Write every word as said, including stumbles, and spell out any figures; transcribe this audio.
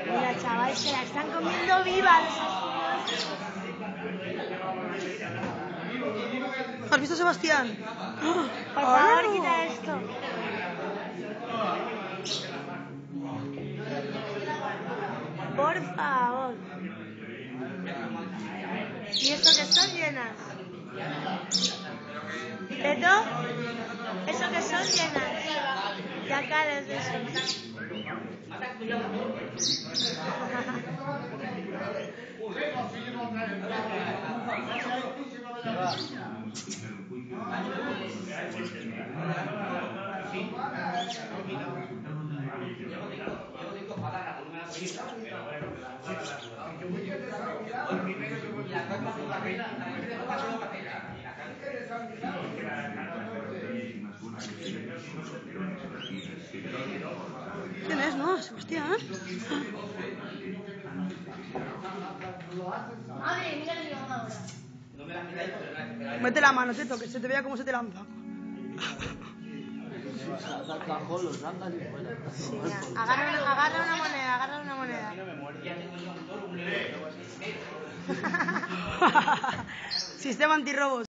Mira, chaval, se la están comiendo viva los asquerosos. ¿Has visto a Sebastián? Por favor, quita esto. Por favor. ¿Y esto que son llenas? ¿Esto? ¿Eso que son llenas? Ya cares de eso. ¿Quién es, no? Sebastián. Mete la mano, Teto, que se te vea cómo se te lanza. Sí, agarra, una, agarra una moneda, agarra una moneda. Sistema antirrobos.